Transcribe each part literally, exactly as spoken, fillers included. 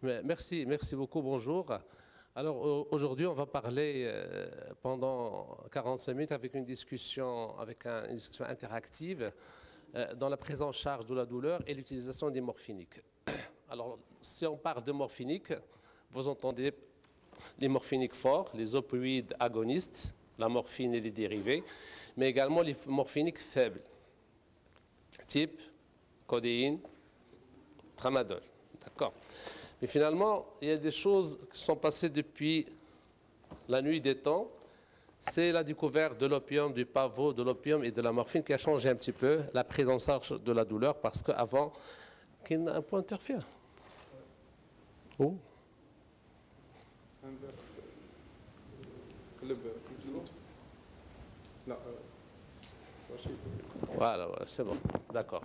Merci, merci beaucoup, bonjour. Alors aujourd'hui, on va parler euh, pendant quarante-cinq minutes avec une discussion, avec un, une discussion interactive euh, dans la prise en charge de la douleur et l'utilisation des morphiniques. Alors, si on parle de morphiniques, vous entendez les morphiniques forts, les opioïdes agonistes, la morphine et les dérivés, mais également les morphiniques faibles, type codéine, tramadol. D'accord. Mais finalement, il y a des choses qui sont passées depuis la nuit des temps. C'est la découverte de l'opium, du pavot, de l'opium et de la morphine qui a changé un petit peu la prise en charge de la douleur parce qu'avant, qu'il y a un point interfère. Oh. Voilà, c'est bon, d'accord.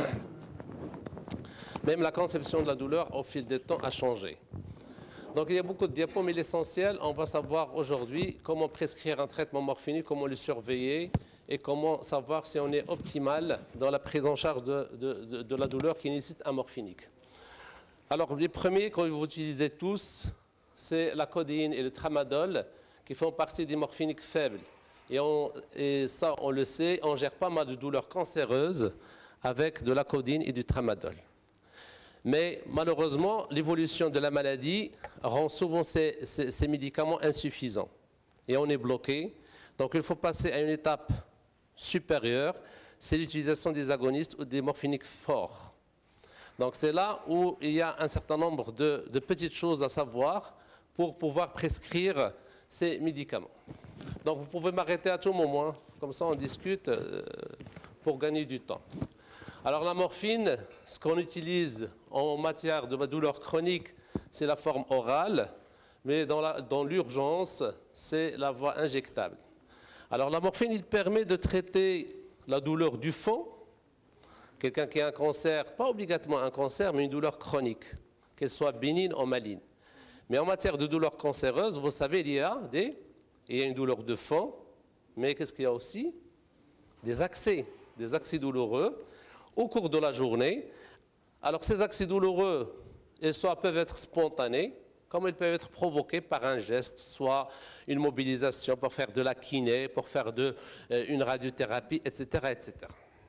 Même la conception de la douleur au fil des temps a changé. Donc il y a beaucoup de diapos, mais l'essentiel, on va savoir aujourd'hui comment prescrire un traitement morphinique, comment le surveiller et comment savoir si on est optimal dans la prise en charge de, de, de, de la douleur qui nécessite un morphinique. Alors les premiers que vous utilisez tous, c'est la codéine et le tramadol qui font partie des morphiniques faibles. Et, on, et ça, on le sait, on gère pas mal de douleurs cancéreuses avec de la codéine et du tramadol. Mais malheureusement, l'évolution de la maladie rend souvent ces, ces, ces médicaments insuffisants. Et on est bloqué. Donc il faut passer à une étape supérieure, c'est l'utilisation des agonistes ou des morphiniques forts. Donc c'est là où il y a un certain nombre de, de petites choses à savoir pour pouvoir prescrire ces médicaments. Donc vous pouvez m'arrêter à tout moment, comme ça on discute euh, pour gagner du temps. Alors la morphine, ce qu'on utilise en matière de douleur chronique, c'est la forme orale, mais dans l'urgence, c'est la voie injectable. Alors la morphine, il permet de traiter la douleur du fond, quelqu'un qui a un cancer, pas obligatoirement un cancer, mais une douleur chronique, qu'elle soit bénigne ou maligne. Mais en matière de douleur cancéreuse, vous savez, il y a, des, il y a une douleur de fond, mais qu'est-ce qu'il y a aussi? Des accès, des accès douloureux au cours de la journée. Alors ces accès douloureux, ils soit peuvent être spontanés, comme ils peuvent être provoqués par un geste, soit une mobilisation pour faire de la kiné, pour faire de, euh, une radiothérapie, et cetera, et cetera.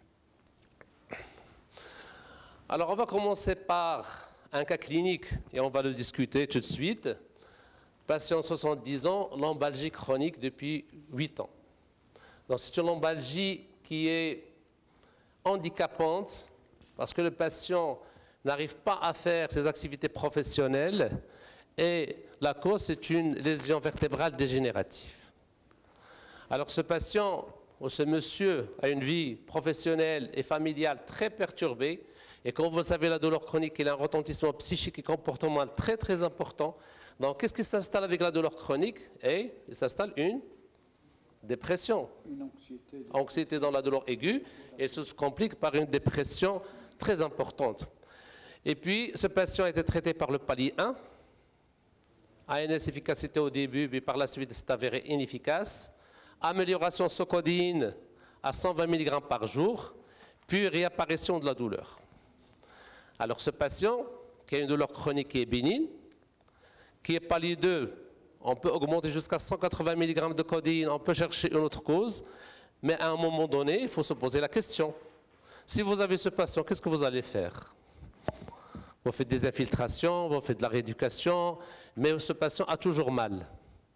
Alors on va commencer par un cas clinique et on va le discuter tout de suite. Patient soixante-dix ans, lombalgie chronique depuis huit ans. Donc c'est une lombalgie qui est handicapante parce que le patient n'arrive pas à faire ses activités professionnelles et la cause c'est une lésion vertébrale dégénérative. Alors ce patient ou ce monsieur a une vie professionnelle et familiale très perturbée et comme vous le savez la douleur chronique il a un retentissement psychique et comportemental très très important. Donc qu'est-ce qui s'installe avec la douleur chronique? Et il s'installe une dépression, une anxiété. anxiété dans la douleur aiguë, et ça se complique par une dépression très importante. Et puis, ce patient a été traité par le palier un, a une efficacité au début, mais par la suite, c'est avéré inefficace. Amélioration sous codéine à cent vingt milligrammes par jour, puis réapparition de la douleur. Alors, ce patient qui a une douleur chronique qui est bénigne, qui est palier deux, on peut augmenter jusqu'à cent quatre-vingts milligrammes de codéine, on peut chercher une autre cause, mais à un moment donné, il faut se poser la question. Si vous avez ce patient, qu'est-ce que vous allez faire? Vous faites des infiltrations, vous faites de la rééducation, mais ce patient a toujours mal.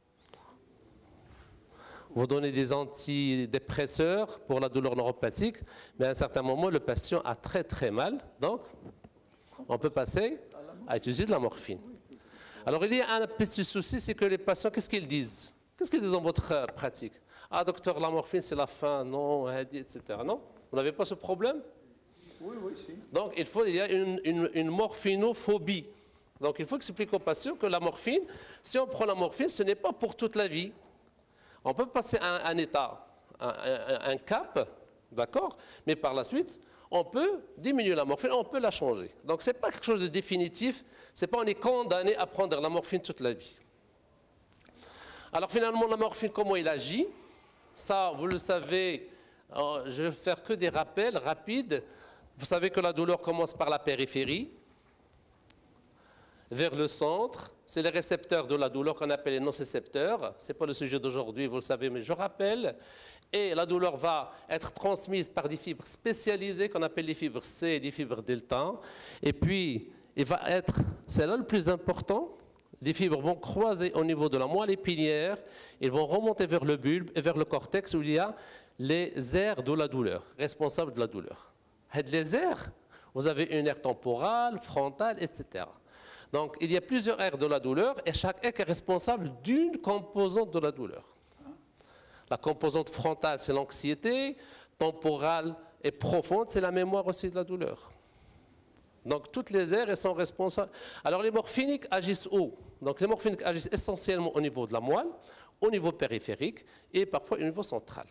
Vous donnez des antidépresseurs pour la douleur neuropathique, mais à un certain moment, le patient a très très mal, donc on peut passer à utiliser de la morphine. Alors, il y a un petit souci, c'est que les patients, qu'est-ce qu'ils disent? Qu'est-ce qu'ils disent dans votre pratique? Ah, docteur, la morphine, c'est la fin, non, et cetera. Non? Vous n'avez pas ce problème? Oui, oui, si. Donc, il, faut, il y a une, une, une morphinophobie. Donc, il faut expliquer aux patients que la morphine, si on prend la morphine, ce n'est pas pour toute la vie. On peut passer à un, un état, un, un, un cap, d'accord? Mais par la suite, on peut diminuer la morphine, on peut la changer. Donc, ce n'est pas quelque chose de définitif. Ce n'est pas on est condamné à prendre la morphine toute la vie. Alors, finalement, la morphine, comment il agit? Ça, vous le savez, euh, je vais faire que des rappels rapides. Vous savez que la douleur commence par la périphérie. vers le centre. C'est les récepteurs de la douleur qu'on appelle les nocicepteurs. Ce n'est pas le sujet d'aujourd'hui, vous le savez, mais je rappelle. Et la douleur va être transmise par des fibres spécialisées qu'on appelle les fibres C et les fibres delta. Et puis, il va être, c'est là le plus important, les fibres vont croiser au niveau de la moelle épinière, ils vont remonter vers le bulbe et vers le cortex où il y a les aires de la douleur, responsables de la douleur. Les aires, vous avez une aire temporale, frontale, et cetera. Donc, il y a plusieurs aires de la douleur et chaque aire est responsable d'une composante de la douleur. La composante frontale, c'est l'anxiété, temporale et profonde, c'est la mémoire aussi de la douleur. Donc, toutes les aires elles sont responsables. Alors, les morphiniques agissent où? Donc, les morphiniques agissent essentiellement au niveau de la moelle, au niveau périphérique et parfois au niveau central.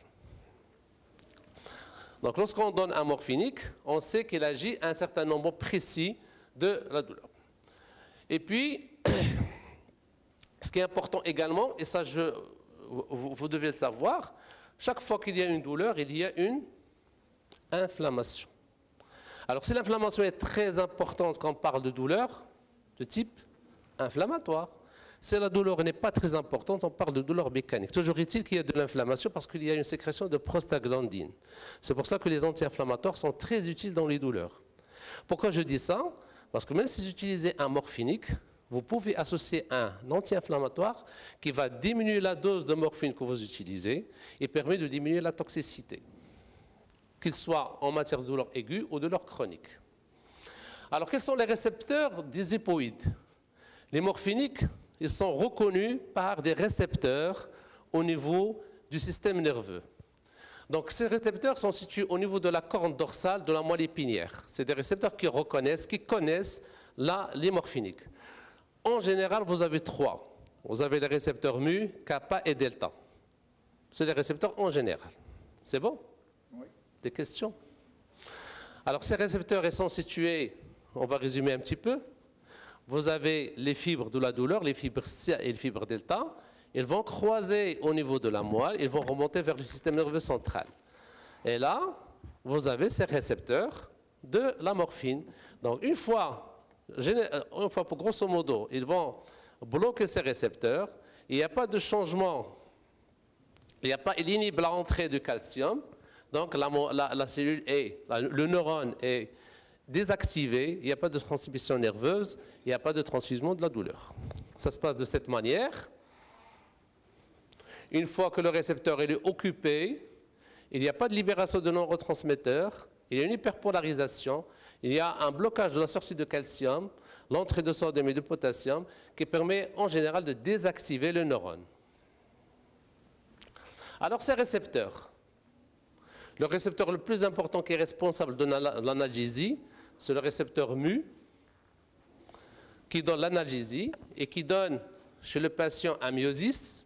Donc, lorsqu'on donne un morphinique, on sait qu'il agit à un certain nombre précis de la douleur. Et puis, ce qui est important également, et ça, je, vous, vous devez le savoir, chaque fois qu'il y a une douleur, il y a une inflammation. Alors, si l'inflammation est très importante quand on parle de douleur, de type inflammatoire, si la douleur n'est pas très importante, on parle de douleur mécanique. Toujours est-il qu'il y a de l'inflammation parce qu'il y a une sécrétion de prostaglandine. C'est pour cela que les anti-inflammatoires sont très utiles dans les douleurs. Pourquoi je dis ça? Parce que même si vous utilisez un morphinique, vous pouvez associer un anti-inflammatoire qui va diminuer la dose de morphine que vous utilisez et permet de diminuer la toxicité, qu'il soit en matière de douleur aiguë ou de douleur chronique. Alors, quels sont les récepteurs des hypoïdes? Les morphiniques, ils sont reconnus par des récepteurs au niveau du système nerveux. Donc, ces récepteurs sont situés au niveau de la corne dorsale de la moelle épinière. C'est des récepteurs qui reconnaissent, qui connaissent la, les morphiniques. En général, vous avez trois. Vous avez les récepteurs mu, kappa et delta. C'est les récepteurs en général. C'est bon? Oui. Des questions? Alors, ces récepteurs ils sont situés, on va résumer un petit peu. Vous avez les fibres de la douleur, les fibres C et les fibres delta. Ils vont croiser au niveau de la moelle, ils vont remonter vers le système nerveux central. Et là, vous avez ces récepteurs de la morphine. Donc, une fois, une fois pour grosso modo, ils vont bloquer ces récepteurs. Il n'y a pas de changement, il n'y a pas, il inhibe l'entrée du calcium. Donc, la, la, la cellule est, la, le neurone est désactivé, il n'y a pas de transmission nerveuse, il n'y a pas de transfusion de la douleur. Ça se passe de cette manière. Une fois que le récepteur est occupé, il n'y a pas de libération de neurotransmetteurs, il y a une hyperpolarisation, il y a un blocage de la sortie de calcium, l'entrée de sodium et de potassium, qui permet en général de désactiver le neurone. Alors ces récepteurs, le récepteur le plus important qui est responsable de l'analgésie, c'est le récepteur mu, qui donne l'analgésie et qui donne chez le patient un myosis,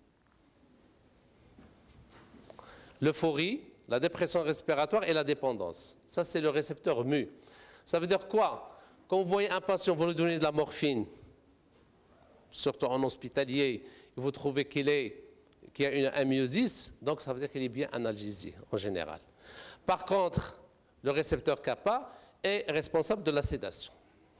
l'euphorie, la dépression respiratoire et la dépendance. Ça, c'est le récepteur mu. Ça veut dire quoi? Quand vous voyez un patient, vous lui donnez de la morphine, surtout en hospitalier, et vous trouvez qu'il qu'il y a une, un myosis, donc ça veut dire qu'il est bien analgésié en général. Par contre, le récepteur kappa est responsable de la sédation.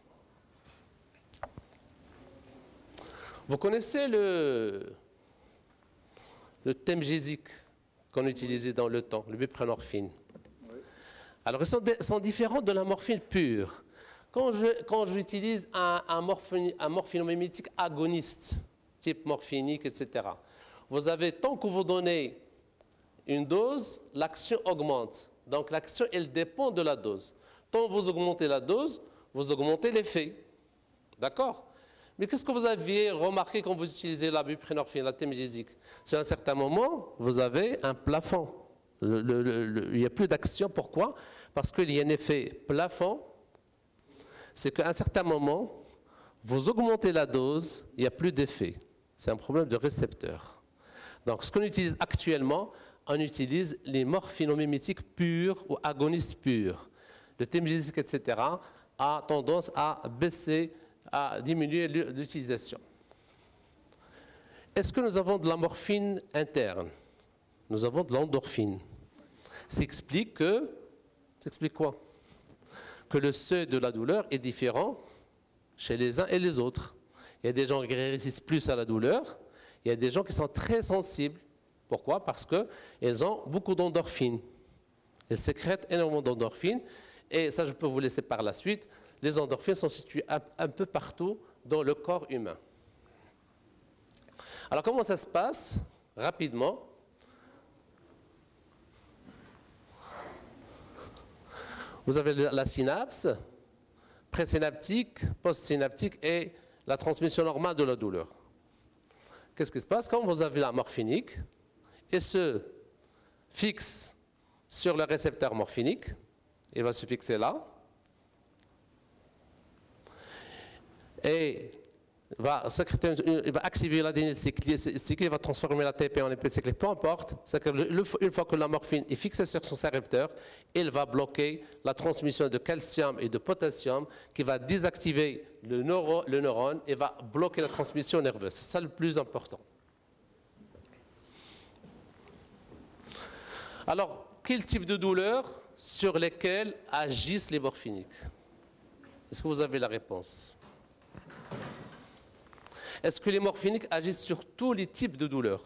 Vous connaissez le, le temgésique qu'on utilisait dans le temps, le buprenorphine. Oui. Alors, ils sont, sont différents de la morphine pure. Quand je, quand j'utilise un, un, morphine, un morphinomimétique agoniste, type morphinique, et cetera, vous avez, tant que vous donnez une dose, l'action augmente. Donc, l'action, elle dépend de la dose. Tant vous augmentez la dose, vous augmentez l'effet. D'accord? Mais qu'est-ce que vous aviez remarqué quand vous utilisez la buprenorphine, la temgésique? C'est à un certain moment, vous avez un plafond. Le, le, le, il n'y a plus d'action. Pourquoi? Parce qu'il y a un effet plafond. C'est qu'à un certain moment, vous augmentez la dose, il n'y a plus d'effet. C'est un problème de récepteur. Donc, ce qu'on utilise actuellement, on utilise les morphinomimétiques purs ou agonistes purs. Le temgésique, et cetera, a tendance à baisser, à diminuer l'utilisation. Est-ce que nous avons de la morphine interne? Nous avons de l'endorphine. Ça explique que, ça explique quoi? Que le seuil de la douleur est différent chez les uns et les autres. Il y a des gens qui résistent plus à la douleur. Il y a des gens qui sont très sensibles. Pourquoi? Parce qu'ils ont beaucoup d'endorphines. Ils sécrètent énormément d'endorphines. Et ça, je peux vous laisser par la suite. Les endorphines sont situées un, un peu partout dans le corps humain. Alors, comment ça se passe? Rapidement. Vous avez la synapse, présynaptique, postsynaptique et la transmission normale de la douleur. Qu'est-ce qui se passe? Quand vous avez la morphinique, il se fixe sur le récepteur morphinique, il va se fixer là, et va sécréter, il va activer l'adényl cyclique, il va transformer la T P en épée cyclique, peu importe. C'est que le, une fois que la morphine est fixée sur son récepteur, il va bloquer la transmission de calcium et de potassium qui va désactiver le, neuro, le neurone et va bloquer la transmission nerveuse. C'est ça le plus important. Alors, quel type de douleur sur lesquelles agissent les morphiniques? Est-ce que vous avez la réponse? Est-ce que les morphiniques agissent sur tous les types de douleurs?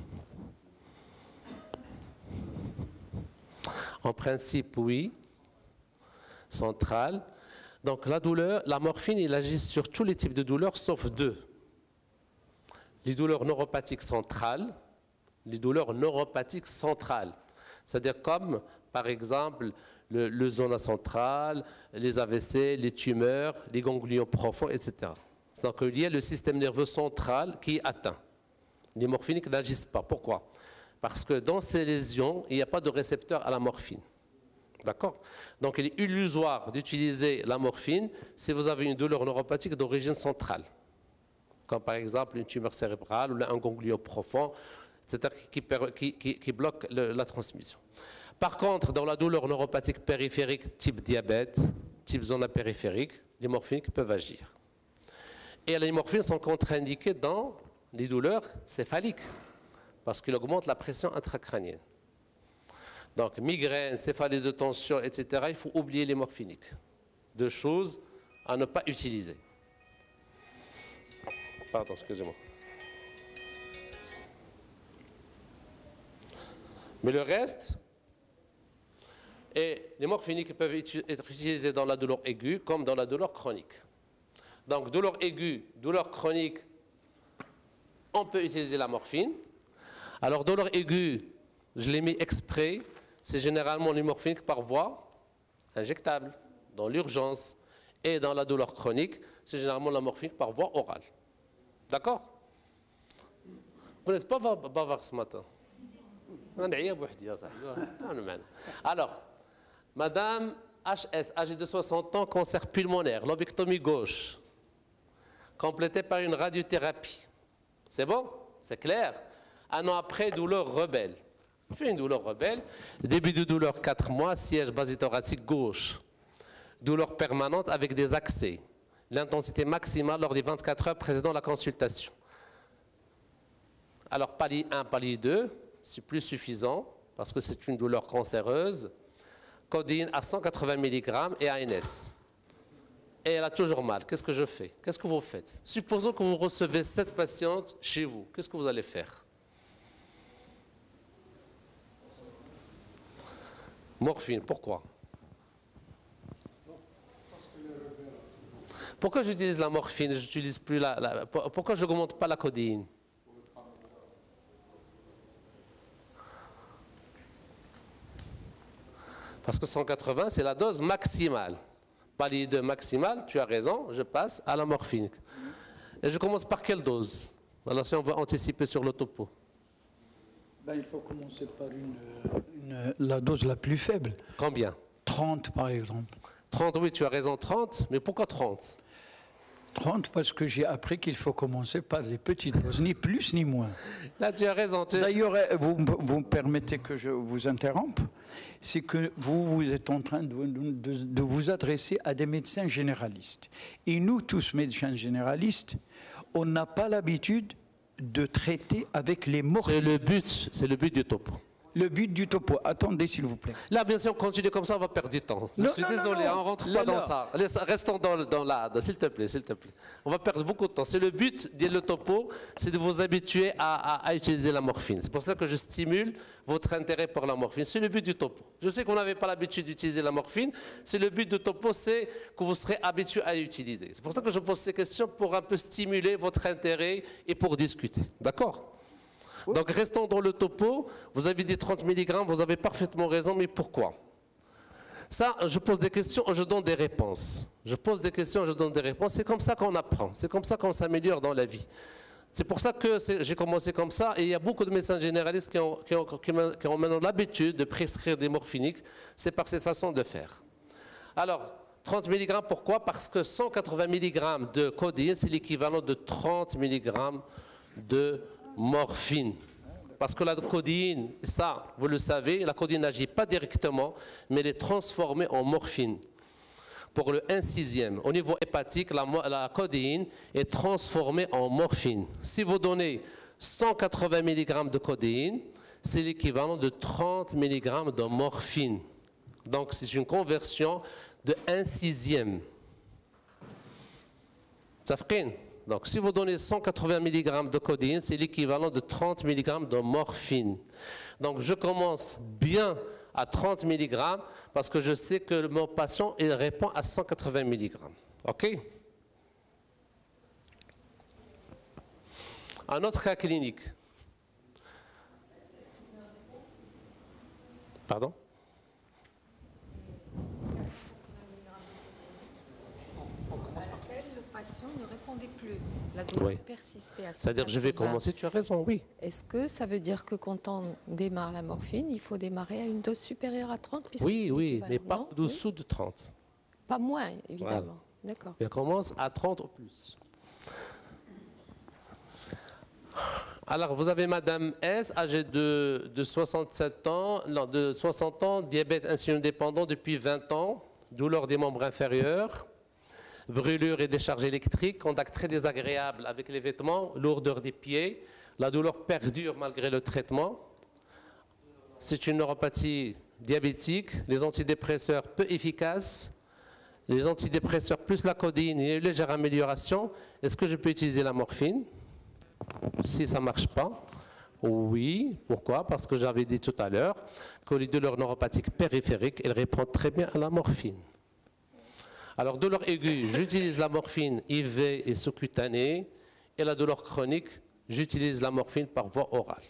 En principe, oui. Centrale. Donc la douleur, la morphine, il agit sur tous les types de douleurs, sauf deux. Les douleurs neuropathiques centrales, les douleurs neuropathiques centrales. C'est-à-dire comme, par exemple, le, le zona central, les A V C, les tumeurs, les ganglions profonds, et cetera. Donc il y a le système nerveux central qui est atteint. Les morphiniques n'agissent pas. Pourquoi? Parce que dans ces lésions, il n'y a pas de récepteur à la morphine. D'accord? Donc il est illusoire d'utiliser la morphine si vous avez une douleur neuropathique d'origine centrale. Comme par exemple une tumeur cérébrale ou un ganglion profond, et cetera qui, qui, qui, qui bloque le, la transmission. Par contre, dans la douleur neuropathique périphérique type diabète, type zona périphérique, les morphiniques peuvent agir. Et les morphines sont contre-indiquées dans les douleurs céphaliques parce qu'ils augmentent la pression intracrânienne. Donc, migraine, céphalée de tension, et cetera, il faut oublier les morphiniques. Deux choses à ne pas utiliser. Pardon, excusez-moi. Mais le reste, et les morphiniques peuvent être utilisés dans la douleur aiguë comme dans la douleur chronique. Donc, douleur aiguë, douleur chronique, on peut utiliser la morphine. Alors, douleur aiguë, je l'ai mis exprès, c'est généralement les morphiniques par voie injectable, dans l'urgence. Et dans la douleur chronique, c'est généralement la morphine par voie orale. D'accord? Vous n'êtes pas bavard ce matin. Alors, Madame H S, âgée de soixante ans, cancer pulmonaire, lobectomie gauche, complétée par une radiothérapie. C'est bon? C'est clair? Un an après, douleur rebelle. On fait une douleur rebelle. Début de douleur quatre mois, siège basithoracique gauche. Douleur permanente avec des accès. L'intensité maximale lors des vingt-quatre heures précédant la consultation. Alors, palier un, palier deux, c'est plus suffisant parce que c'est une douleur cancéreuse. Codéine à cent quatre-vingts milligrammes et A N S. Et elle a toujours mal. Qu'est-ce que je fais? Qu'est-ce que vous faites? Supposons que vous recevez cette patiente chez vous. Qu'est-ce que vous allez faire? Morphine, pourquoi? Pourquoi j'utilise la morphine? J'utilise plus la, la, pourquoi je n'augmente pas la codéine? Parce que cent quatre-vingts, c'est la dose maximale. Palier deux maximale, tu as raison, je passe à la morphine. Et je commence par quelle dose? Alors si on veut anticiper sur le topo. Ben, il faut commencer par une, une, la dose la plus faible. Combien? trente par exemple. trente, oui, tu as raison, trente. Mais pourquoi trente? trente parce que j'ai appris qu'il faut commencer par des petites doses, ni plus ni moins. Là, tu as raison. Tu... D'ailleurs, vous, vous me permettez que je vous interrompe, c'est que vous, vous êtes en train de, de, de vous adresser à des médecins généralistes. Et nous, tous médecins généralistes, on n'a pas l'habitude de traiter avec les morphines. C'est le but, c'est le but du topo. le but du topo. Attendez, s'il vous plaît. Là, bien sûr, on continue comme ça, on va perdre du temps. Je non, suis non, désolé, non, non. on ne rentre Là, pas dans là. ça. Laisse- Restons dans, dans la... S'il te plaît, s'il te plaît. On va perdre beaucoup de temps. C'est le but de le topo, c'est de vous habituer à, à- à utiliser la morphine. C'est pour cela que je stimule votre intérêt pour la morphine. C'est le but du topo. Je sais que vous n'avez pas l'habitude d'utiliser la morphine. C'est le but du topo, c'est que vous serez habitué à l'utiliser. C'est pour ça que je pose ces questions pour un peu stimuler votre intérêt et pour discuter. D'accord ? Donc restons dans le topo. Vous avez dit trente milligrammes, vous avez parfaitement raison, mais pourquoi? Ça, je pose des questions, je donne des réponses. Je pose des questions, je donne des réponses. C'est comme ça qu'on apprend, c'est comme ça qu'on s'améliore dans la vie. C'est pour ça que j'ai commencé comme ça, et il y a beaucoup de médecins généralistes qui ont, qui ont, qui ont, qui ont maintenant l'habitude de prescrire des morphiniques. C'est par cette façon de faire. Alors, trente milligrammes, pourquoi? Parce que cent quatre-vingts milligrammes de codéine, c'est l'équivalent de trente milligrammes de morphine. Parce que la codéine, ça, vous le savez, la codéine n'agit pas directement, mais elle est transformée en morphine. Pour le un sixième, au niveau hépatique, la, la codéine est transformée en morphine. Si vous donnez cent quatre-vingts milligrammes de codéine, c'est l'équivalent de trente milligrammes de morphine. Donc, c'est une conversion de un sixième. Ça fait Donc, si vous donnez cent quatre-vingts milligrammes de codéine, c'est l'équivalent de trente milligrammes de morphine. Donc, je commence bien à trente milligrammes parce que je sais que mon patient il répond à cent quatre-vingts milligrammes. OK? Un autre cas clinique. Pardon? Ne répondait plus. La douleur Oui. persistait à C'est-à-dire, je vais commencer, tu as raison, oui. Est-ce que ça veut dire que quand on démarre la morphine, il faut démarrer à une dose supérieure à trente puisque Oui, c'est oui, l'équivalent, mais pas non? au-dessous de trente. Oui. Pas moins, évidemment. Voilà. D'accord. Elle commence à trente ou plus. Alors, vous avez Madame S, âgée de, de soixante-sept ans, non, de soixante ans, diabète insulino-dépendant depuis vingt ans, douleur des membres inférieurs, brûlure et décharge électrique, contact très désagréable avec les vêtements, lourdeur des pieds, la douleur perdure malgré le traitement. C'est une neuropathie diabétique, les antidépresseurs peu efficaces, les antidépresseurs plus la codéine, il y a une légère amélioration. Est-ce que je peux utiliser la morphine? Si ça ne marche pas, oui. Pourquoi? Parce que j'avais dit tout à l'heure que les douleurs neuropathiques périphériques, elles répondent très bien à la morphine. Alors, douleur aiguë, j'utilise la morphine I V et sous-cutanée. Et la douleur chronique, j'utilise la morphine par voie orale.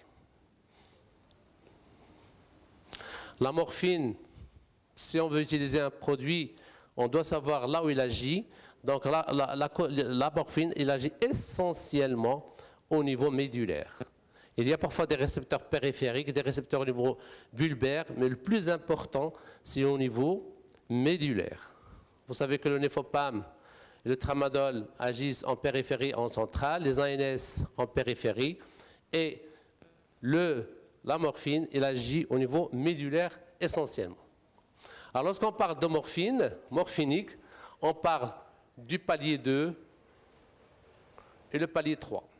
La morphine, si on veut utiliser un produit, on doit savoir là où il agit. Donc, la, la, la, la morphine, il agit essentiellement au niveau médulaire. Il y a parfois des récepteurs périphériques, des récepteurs au niveau bulbaire, mais le plus important, c'est au niveau médulaire. Vous savez que le néfopam et le tramadol agissent en périphérie et en centrale, les A N S en périphérie, et le, la morphine, il agit au niveau médulaire essentiellement. Alors lorsqu'on parle de morphine, morphinique, on parle du palier deux et le palier trois.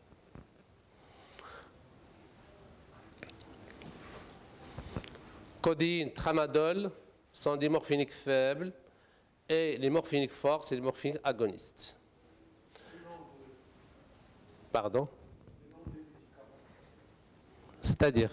Codéine, tramadol sont des morphiniques faibles, et les morphiniques forts, c'est les morphiniques agonistes. Pardon? C'est-à-dire?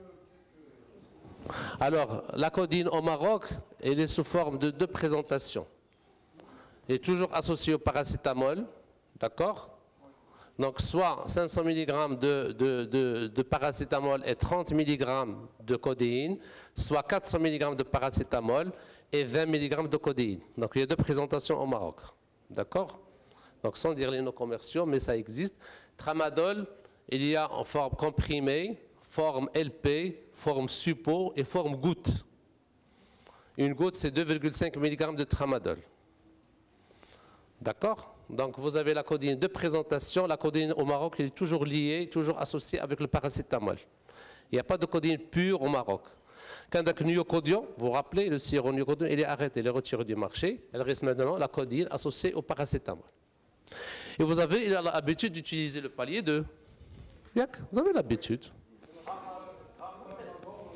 Alors, la codéine au Maroc, elle est sous forme de deux présentations. Elle est toujours associée au paracétamol, d'accord? Donc, soit cinq cents milligrammes de, de, de, de paracétamol et trente milligrammes de codéine, soit quatre cents milligrammes de paracétamol et vingt milligrammes de codéine. Donc, il y a deux présentations au Maroc. D'accord? Donc, sans dire les noms commerciaux, mais ça existe. Tramadol, il y a en forme comprimée, forme L P, forme suppo et forme goutte. Une goutte, c'est deux virgule cinq milligrammes de tramadol. D'accord? Donc, vous avez la codéine de présentation. La codéine au Maroc, elle est toujours liée, toujours associée avec le paracétamol. Il n'y a pas de codéine pure au Maroc. Quand avec Nuocodion, vous vous rappelez, le sirop Nuocodion, il est arrêté, il est retiré du marché. Elle reste maintenant la codéine associée au paracétamol. Et vous avez l'habitude d'utiliser le palier deux. Vous avez l'habitude.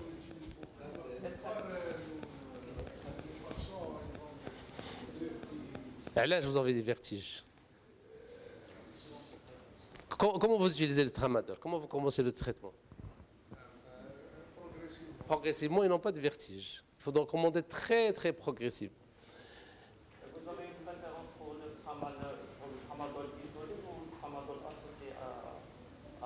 Et là, je vous avez des vertiges. Comment vous utilisez le tramadol? Comment vous commencez le traitement? Progressivement, ils n'ont pas de vertige. Il faut donc commander très très progressif. Vous avez une préférence pour le tramadol, pour le tramadol isolé ou le tramadol associé à,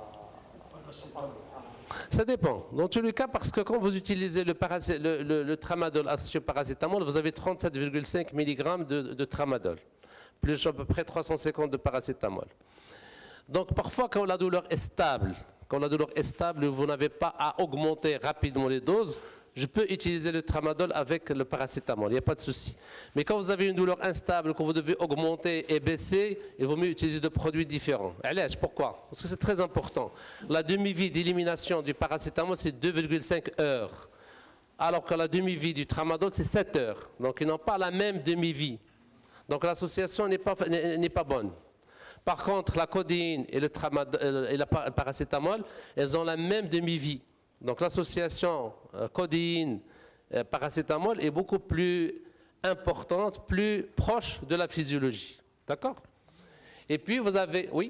à... Ça dépend. Dans tous les cas, parce que quand vous utilisez le, le, le, le tramadol associé au paracétamol, vous avez trente-sept virgule cinq milligrammes de, de tramadol, plus à peu près trois cent cinquante de paracétamol. Donc parfois, quand la douleur est stable, quand la douleur est stable et vous n'avez pas à augmenter rapidement les doses, je peux utiliser le tramadol avec le paracétamol, il n'y a pas de souci. Mais quand vous avez une douleur instable, quand vous devez augmenter et baisser, il vaut mieux utiliser deux produits différents. Allez, pourquoi? Parce que c'est très important. La demi-vie d'élimination du paracétamol, c'est deux virgule cinq heures. Alors que la demi-vie du tramadol, c'est sept heures. Donc ils n'ont pas la même demi-vie. Donc l'association n'est pas, n'est pas bonne. Par contre, la codéine et le, tramadol, et le paracétamol, elles ont la même demi-vie. Donc l'association euh, codéine-paracétamol est beaucoup plus importante, plus proche de la physiologie. D'accord? Et puis vous avez... Oui?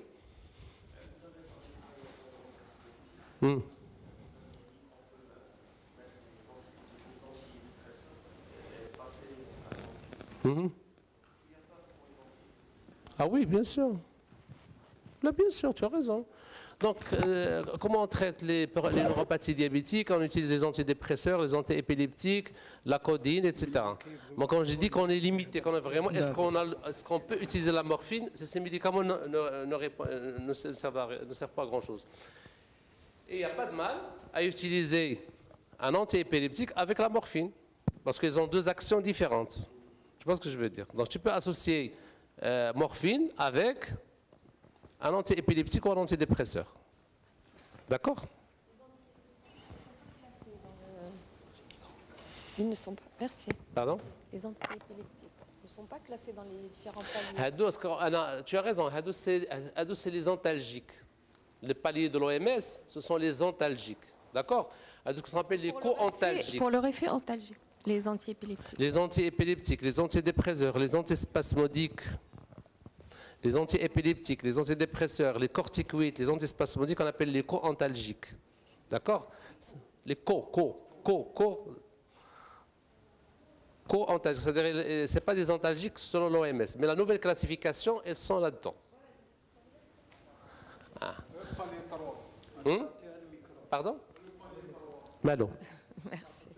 Hmm. Hmm. Ah oui, bien sûr. Là, bien sûr, tu as raison. Donc, euh, comment on traite les, les neuropathies diabétiques? On utilise les antidépresseurs, les antiépileptiques, la codéine, et cetera. Bon, quand je dis qu'on est limité, qu'on est vraiment, est-ce qu'on est qu'on peut utiliser la morphine? Ces médicaments ne, ne, ne, ne, servent à, ne servent pas à grand-chose. Et il n'y a pas de mal à utiliser un antiépileptique avec la morphine, parce qu'ils ont deux actions différentes. Tu vois ce que je veux dire? Donc, tu peux associer euh, morphine avec un antiépileptique ou un antidépresseur. D'accord? Ils ne sont pas. Merci. Pardon? Les antiépileptiques ne sont pas classés dans les différents paliers. Tu as raison. C'est les antalgiques. Les paliers de l'O M S, ce sont les antalgiques. D'accord? Ce qu'on appelle les co-antalgiques. Pour leur effet antalgique, les antiépileptiques. Les antiépileptiques, les antidépresseurs, les antispasmodiques. Les antiépileptiques, les antidépresseurs, les corticoïdes, les antispasmodiques, on appelle les co-antalgiques. D'accord? Les co, co, co, co, co-antalgiques. C'est-à-dire, ce n'est pas des antalgiques selon l'O M S. Mais la nouvelle classification, elles sont là-dedans. Ah. Hum? Pardon? Malo. Merci.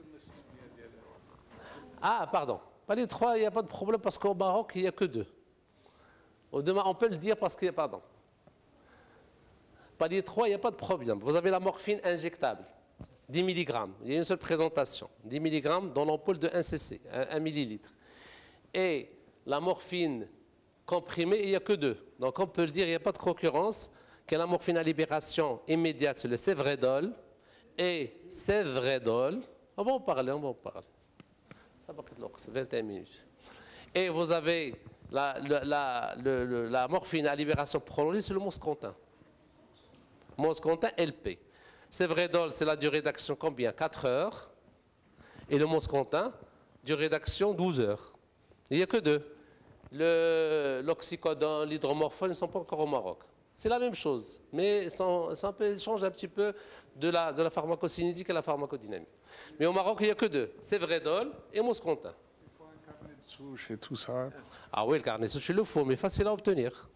Ah, pardon. Pas les trois, il n'y a pas de problème parce qu'au Maroc, il n'y a que deux. On peut le dire parce qu'il y a, pardon. Palier trois, il n'y a pas de problème. Vous avez la morphine injectable, dix milligrammes. Il y a une seule présentation, dix milligrammes dans l'ampoule de un C C, un millilitre. Et la morphine comprimée, il n'y a que deux. Donc on peut le dire, il n'y a pas de concurrence, que la morphine à libération immédiate, c'est le Sévredol. Et Sévredol, on va en parler, on va en parler. Ça va être vingt et un minutes. Et vous avez... La, la, la, la, la morphine à libération prolongée, c'est le Moscontin. Moscontin L P. Sévredol, c'est la durée d'action combien? quatre heures. Et le Moscontin, durée d'action douze heures. Il n'y a que deux. L'oxycodone, l'hydromorphone, ils ne sont pas encore au Maroc. C'est la même chose, mais ça, ça change un petit peu de la, de la pharmacocinétique et la pharmacodynamique. Mais au Maroc, il n'y a que deux. Sévredol et Moscontin. Et tout ça. Ah oui, le carnet de souche, il le faut, mais facile à obtenir.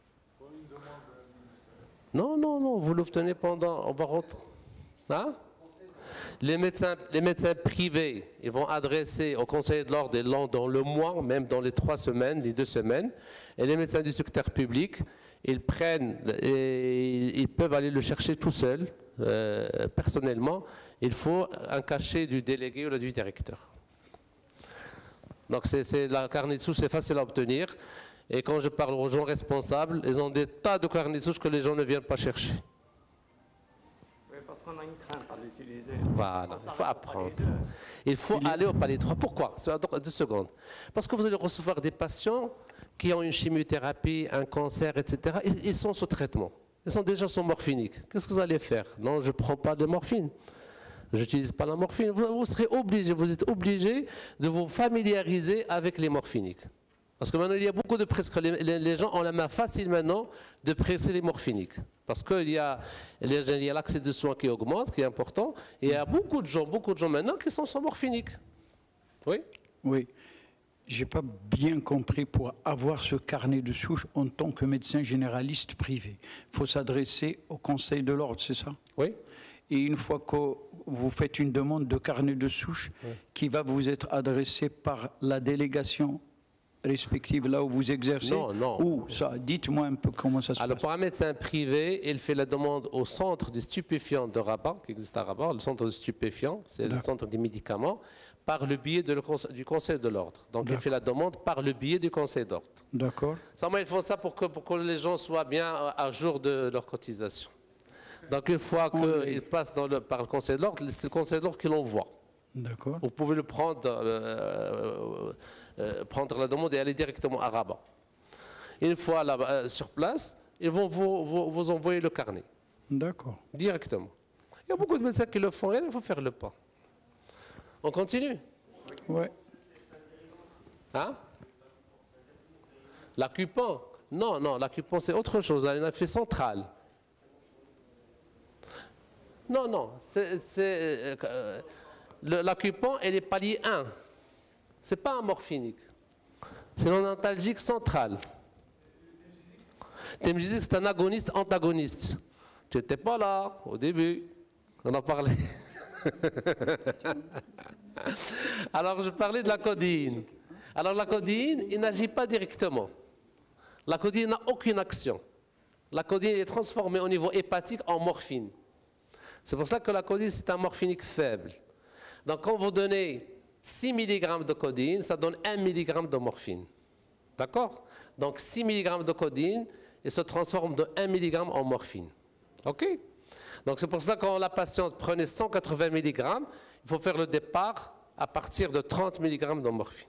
Non, non, non, vous l'obtenez pendant... On va rentrer. Hein? Les médecins, les médecins privés, ils vont adresser au conseiller de l'ordre dans le mois, même dans les trois semaines, les deux semaines. Et les médecins du secteur public, ils prennent, et ils peuvent aller le chercher tout seuls, euh, personnellement. Il faut un cachet du délégué ou du directeur. Donc c'est la carnet de souche, c'est facile à obtenir. Et quand je parle aux gens responsables, ils ont des tas de carnets de souche que les gens ne viennent pas chercher. Oui, parce qu'on a une crainte à l'utiliser. Voilà, il faut apprendre. Il faut aller au palier trois. Pourquoi? Deux secondes. Parce que vous allez recevoir des patients qui ont une chimiothérapie, un cancer, et cetera. Ils sont sous traitement. Ils sont déjà sous morphinique. Qu'est-ce que vous allez faire? Non, je ne prends pas de morphine. Je n'utilise pas la morphine. Vous, vous serez obligé, vous êtes obligé de vous familiariser avec les morphiniques. Parce que maintenant, il y a beaucoup de prescriptions. Les, les gens ont la main facile maintenant de prescrire les morphiniques. Parce qu'il y a l'accès de soins qui augmente, qui est important. Et il y a beaucoup de gens, beaucoup de gens maintenant qui sont sans morphinique. Oui? Oui. Je n'ai pas bien compris, pour avoir ce carnet de souche en tant que médecin généraliste privé, il faut s'adresser au Conseil de l'ordre, c'est ça? Oui. Et une fois que vous faites une demande de carnet de souche, oui, qui va vous être adressé par la délégation respective là où vous exercez? Non, non. Ou ça? Dites-moi un peu comment ça se Alors, passe. pour un médecin privé, il fait la demande au centre des stupéfiants de Rabat, qui existe à Rabat. Le centre des stupéfiants, c'est le centre des médicaments, par le biais de le conse du Conseil de l'ordre. Donc, il fait la demande par le biais du Conseil d'ordre. D'accord. Seulement, ils font ça pour que, pour que les gens soient bien à jour de leur cotisation. Donc, une fois qu'ils passent dans le, par le Conseil de l'ordre, c'est le Conseil de l'ordre qui l'envoie. D'accord. Vous pouvez le prendre, euh, euh, prendre la demande et aller directement à Rabat. Une fois là, euh, sur place, ils vont vous, vous, vous envoyer le carnet. D'accord. Directement. Il y a beaucoup de médecins qui le font, et il faut faire le pas. On continue? Oui. Hein? L'accupant? Non, non, l'accupant c'est autre chose, un effet central. Non, non, c'est euh, l'accupant et les paliers un. Ce n'est pas un morphinique. C'est un antalgique central. Temgesic, c'est un agoniste antagoniste. Tu n'étais pas là au début. On en parlait. Alors, je parlais de la codéine. Alors, la codéine, il n'agit pas directement. La codéine n'a aucune action. La codéine est transformée au niveau hépatique en morphine. C'est pour cela que la codéine, c'est un morphinique faible. Donc, quand vous donnez six milligrammes de codéine, ça donne un milligramme de morphine. D'accord? Donc, six milligrammes de codéine, il se transforme de un milligramme en morphine. OK? Donc, c'est pour cela que quand la patiente prenait cent quatre-vingts milligrammes, il faut faire le départ à partir de trente milligrammes de morphine.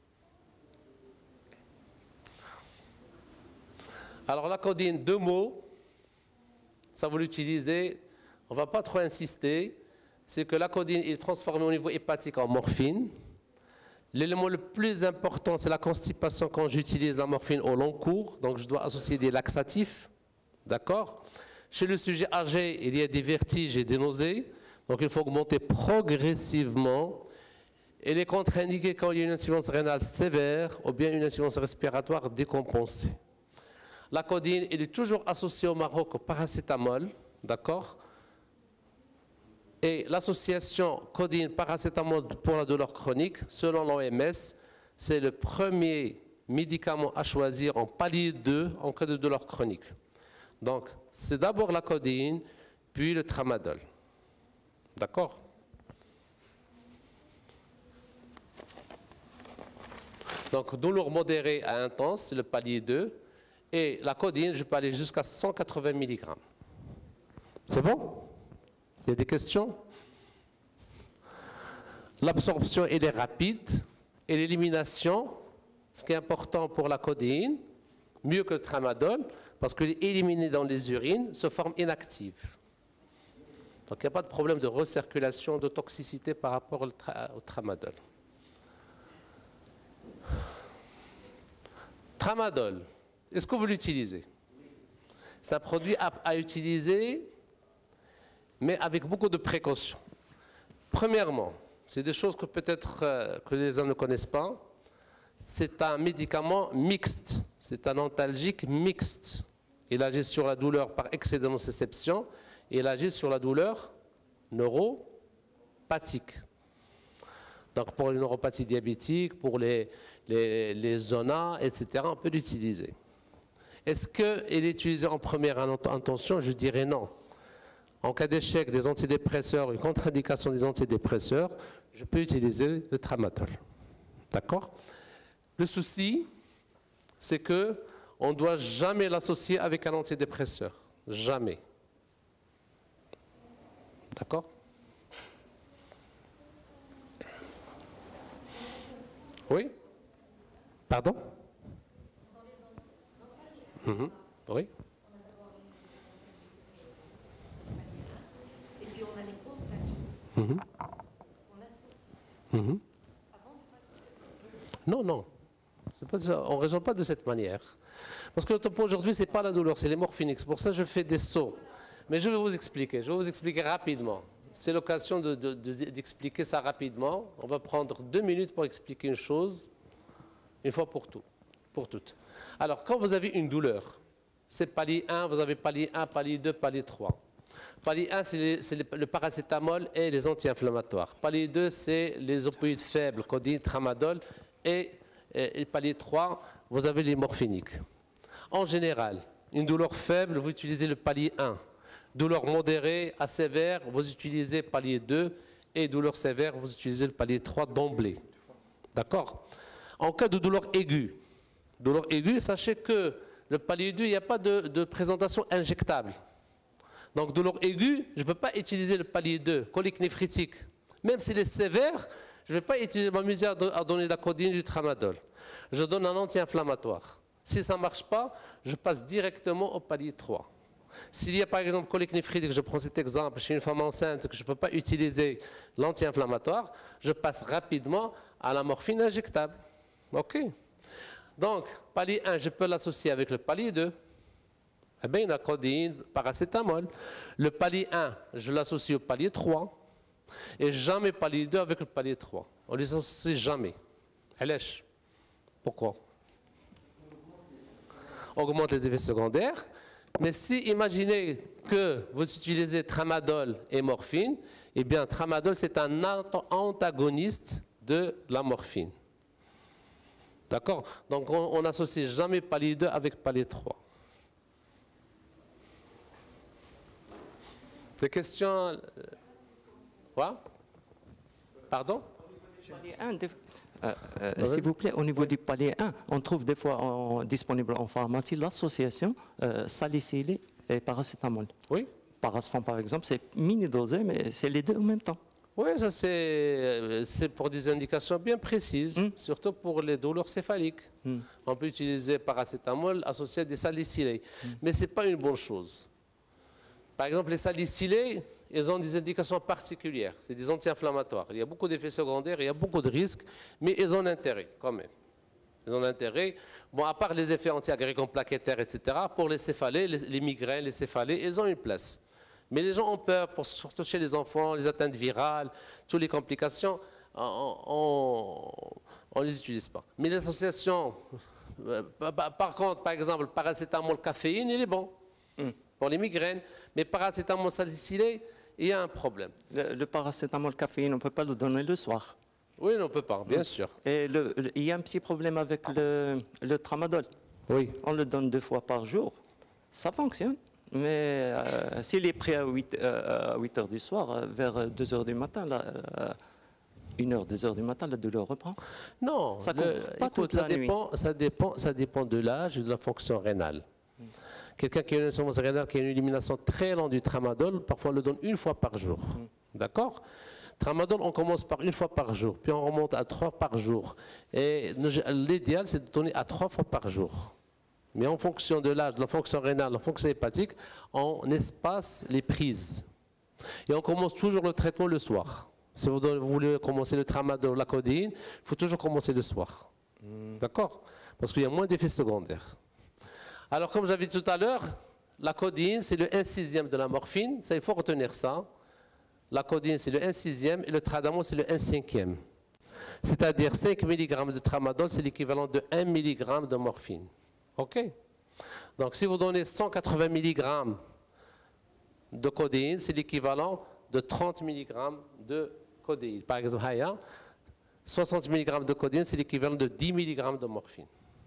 Alors, la codéine, deux mots, ça vous l'utilisez, on ne va pas trop insister, c'est que la codéine est transformée au niveau hépatique en morphine. L'élément le plus important, c'est la constipation quand j'utilise la morphine au long cours, donc je dois associer des laxatifs, d'accord? Chez le sujet âgé, il y a des vertiges et des nausées, donc il faut augmenter progressivement. Elle est contre-indiquée quand il y a une insuffisance rénale sévère ou bien une insuffisance respiratoire décompensée. La codéine, elle est toujours associée au Maroc au paracétamol, d'accord? Et l'association codéine-paracétamol pour la douleur chronique, selon l'O M S, c'est le premier médicament à choisir en palier deux en cas de douleur chronique. Donc, c'est d'abord la codéine, puis le tramadol. D'accord? Donc, douleur modérée à intense, c'est le palier deux. Et la codéine, je peux aller jusqu'à cent quatre-vingts milligrammes. C'est bon? Il y a des questions? L'absorption, elle est rapide. Et l'élimination, ce qui est important pour la codéine, mieux que le tramadol, parce qu'il est éliminé dans les urines, se forme inactive. Donc il n'y a pas de problème de recirculation, de toxicité par rapport au, tra au tramadol. Tramadol, est-ce que vous l'utilisez? C'est un produit à, à utiliser, mais avec beaucoup de précautions. Premièrement, c'est des choses que peut-être euh, que les gens ne connaissent pas. C'est un médicament mixte, c'est un antalgique mixte. Il agit sur la douleur par excès de nociception et il agit sur la douleur neuropathique. Donc pour les neuropathies diabétiques, pour les, les, les zonas, et cetera, on peut l'utiliser. Est-ce qu'il est utilisé en première intention? Je dirais non. En cas d'échec des antidépresseurs, une contre-indication des antidépresseurs, je peux utiliser le tramadol. D'accord? Le souci, c'est qu'on ne doit jamais l'associer avec un antidépresseur. Jamais. D'accord? Oui? Pardon? Mmh. Oui? Et puis on a les comptes, Mmh. on associe. Mmh. Avant de passer. Non, non. On ne raisonne pas de cette manière. Parce que le topo aujourd'hui, ce n'est pas la douleur, c'est les morphiniques. C'est pour ça que je fais des sauts. Mais je vais vous expliquer, je vais vous expliquer rapidement. C'est l'occasion de, de, de, d'expliquer ça rapidement. On va prendre deux minutes pour expliquer une chose, une fois pour tout, pour toutes. Alors, quand vous avez une douleur, c'est palier un, vous avez palier un, palier deux, palier trois. Palier un, c'est le paracétamol et les anti-inflammatoires. Palier deux, c'est les opioïdes faibles, codéine, tramadol. Et, et, et palier trois, vous avez les morphiniques. En général, une douleur faible, vous utilisez le palier un. Douleur modérée à sévère, vous utilisez palier deux. Et douleur sévère, vous utilisez le palier trois d'emblée. D'accord? En cas de douleur aiguë, douleur aiguë, sachez que le palier deux, il n'y a pas de, de présentation injectable. Donc, douleur aiguë, je ne peux pas utiliser le palier deux, colique néphritique. Même s'il est sévère, je ne vais pas utiliser m'amuser à donner de la codéine du tramadol. Je donne un anti-inflammatoire. Si ça ne marche pas, je passe directement au palier trois. S'il y a par exemple colique néphritique, je prends cet exemple, chez une femme enceinte que je ne peux pas utiliser l'anti-inflammatoire, je passe rapidement à la morphine injectable. OK? Donc, palier un, je peux l'associer avec le palier deux. Eh bien, la codéine, paracétamol. Le palier un, je l'associe au palier trois. Et jamais palier deux avec le palier trois. On ne les associe jamais. Allèche. Pourquoi? Augmente les effets secondaires. Mais si, imaginez que vous utilisez tramadol et morphine, eh bien, tramadol, c'est un antagoniste de la morphine. D'accord? Donc, on n'associe jamais palier deux avec palier trois. Des questions? Quoi? Pardon? Euh, euh, oui. S'il vous plaît, au niveau du palier un, on trouve des fois en, disponible en pharmacie l'association euh, salicylée et paracétamol. Oui. Parasfon, par exemple, c'est mini-dosé, mais c'est les deux en même temps. Oui, ça c'est pour des indications bien précises, mm. surtout pour les douleurs céphaliques. Mm. On peut utiliser paracétamol associé à des salicylés, mm. mais ce n'est pas une bonne chose. Par exemple, les salicylés, ils ont des indications particulières. C'est des anti-inflammatoires. Il y a beaucoup d'effets secondaires, il y a beaucoup de risques, mais ils ont intérêt quand même. Ils ont intérêt. Bon, à part les effets anti-agrégants plaquettaires, et cetera, pour les céphalées, les, les migraines, les céphalées, ils ont une place. Mais les gens ont peur, pour, surtout chez les enfants, les atteintes virales, toutes les complications, on ne les utilise pas. Mais l'association, euh, par contre, par exemple, le paracétamol caféine, il est bon mm. pour les migraines. Mais paracétamol salicylé, il y a un problème. Le, le paracétamol caféine, on ne peut pas le donner le soir. Oui, on ne peut pas, bien sûr. Et le, le, il y a un petit problème avec le, le tramadol. Oui. On le donne deux fois par jour. Ça fonctionne. Mais euh, s'il est pris à huit heures du soir, vers deux heures du matin, là, euh, une heure, deux heures du matin, la douleur reprend. Non, ça, le, pas écoute, toute ça, la dépend, nuit. ça, dépend, ça dépend de l'âge et de la fonction rénale. Mm. Quelqu'un qui a une insuffisance rénale, qui a une élimination très lente du tramadol, parfois on le donne une fois par jour. Mm. D'accord? Tramadol, on commence par une fois par jour, puis on remonte à trois par jour. Et l'idéal, c'est de donner à trois fois par jour. Mais en fonction de l'âge, de la fonction rénale, de la fonction hépatique, on espace les prises. Et on commence toujours le traitement le soir. Si vous voulez commencer le tramadol, la codéine, il faut toujours commencer le soir. Mm. D'accord? Parce qu'il y a moins d'effets secondaires. Alors, comme j'avais dit tout à l'heure, la codéine, c'est le un sixième de la morphine. Ça, il faut retenir ça. La codéine, c'est le un sixième et le tradamol, c'est le un cinquième. C'est-à-dire cinq milligrammes de tramadol, c'est l'équivalent de un milligramme de morphine. OK? Donc, si vous donnez cent quatre-vingts milligrammes de codéine, c'est l'équivalent de trente milligrammes de codéine. Par exemple, Haya, soixante milligrammes de codéine, c'est l'équivalent de dix milligrammes de morphine.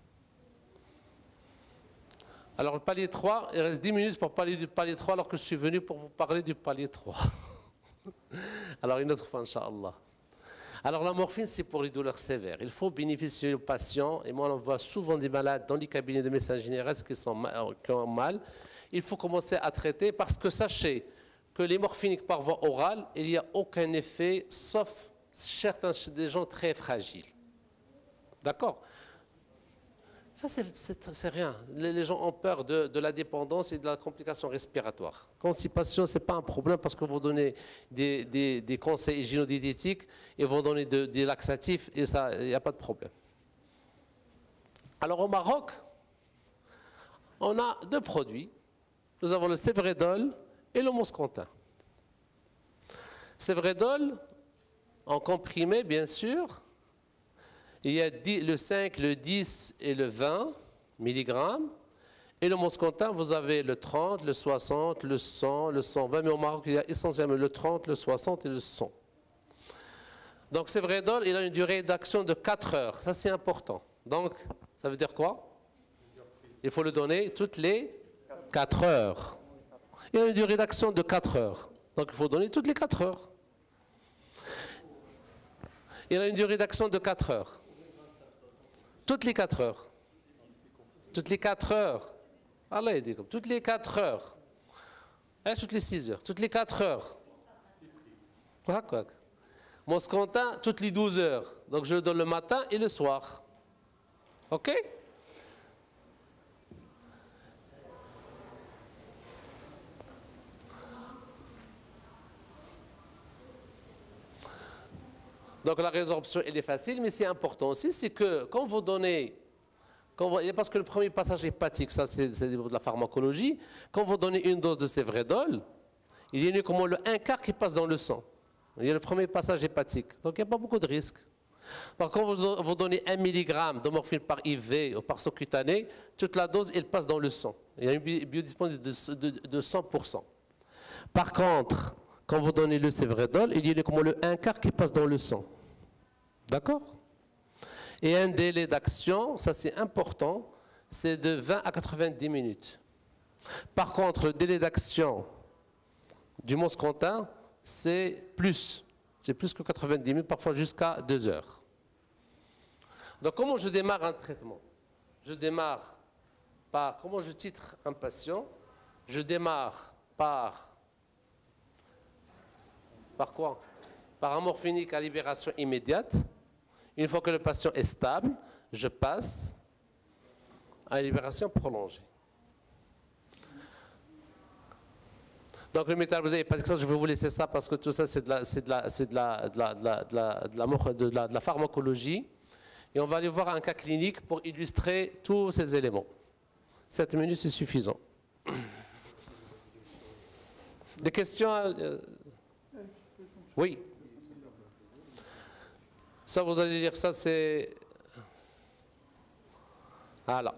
Alors, le palier trois, il reste dix minutes pour parler du palier trois, alors que je suis venu pour vous parler du palier trois. Alors, une autre fois, Inch'Allah. Alors, la morphine, c'est pour les douleurs sévères. Il faut bénéficier aux patients, et moi, on voit souvent des malades dans les cabinets de médecins généralistes qui, sont mal, qui ont mal. Il faut commencer à traiter parce que sachez que les morphiniques par voie orale, il n'y a aucun effet, sauf certains des gens très fragiles. D'accord? Ça, c'est rien. Les, les gens ont peur de, de la dépendance et de la complication respiratoire. Constipation, ce n'est pas un problème parce que vous donnez des, des, des conseils hygiéno-diététiques et vous donnez de, des laxatifs et ça, il n'y a pas de problème. Alors au Maroc, on a deux produits. Nous avons le Sévrédol et le Moscontin. Sévrédol, en comprimé bien sûr, il y a le cinq, le dix et le vingt milligrammes. Et le Moscontin, vous avez le trente, le soixante, le cent, le cent vingt. Mais au Maroc, il y a essentiellement le trente, le soixante et le cent. Donc Sévrédol, il a une durée d'action de quatre heures. Ça, c'est important. Donc, ça veut dire quoi? Il faut le donner toutes les quatre heures. Il a une durée d'action de quatre heures. Donc, il faut donner toutes les quatre heures. Il a une durée d'action de quatre heures. Toutes les quatre heures. Toutes les quatre heures. Allah dit comme toutes les quatre heures. Et toutes les six heures. Toutes les quatre heures. Moscontin, toutes les douze heures. Donc, je le donne le matin et le soir. OK? Donc la résorption, elle est facile, mais c'est important aussi, c'est que quand vous donnez, quand vous, parce que le premier passage hépatique, ça c'est de la pharmacologie, quand vous donnez une dose de Sévrédol, il y a uniquement le un quart qui passe dans le sang. Il y a le premier passage hépatique, donc il n'y a pas beaucoup de risques. Par contre, vous, vous donnez un milligramme de morphine par I V ou par sous-cutané, toute la dose, elle passe dans le sang. Il y a une biodisponibilité de, de, de cent pour cent. Par contre, quand vous donnez le Sévrédol, il y a uniquement le un quart qui passe dans le sang. D'accord? Et un délai d'action, ça c'est important, c'est de vingt à quatre-vingt-dix minutes. Par contre, le délai d'action du Moscontin, c'est plus. C'est plus que quatre-vingt-dix minutes, parfois jusqu'à deux heures. Donc comment je démarre un traitement? Je démarre par, comment je titre un patient? Je démarre par, par quoi? Par un morphinique à libération immédiate. Une fois que le patient est stable, je passe à une libération prolongée. Donc le métabolisme hépatique, je vais vous laisser ça parce que tout ça c'est de la, c'est de la, c'est de la, de la, de la, de la, de la, de la, de la pharmacologie. Et on va aller voir un cas clinique pour illustrer tous ces éléments. Sept minutes, c'est suffisant. Des questions euh... Oui. Ça, vous allez lire ça, c'est... Voilà.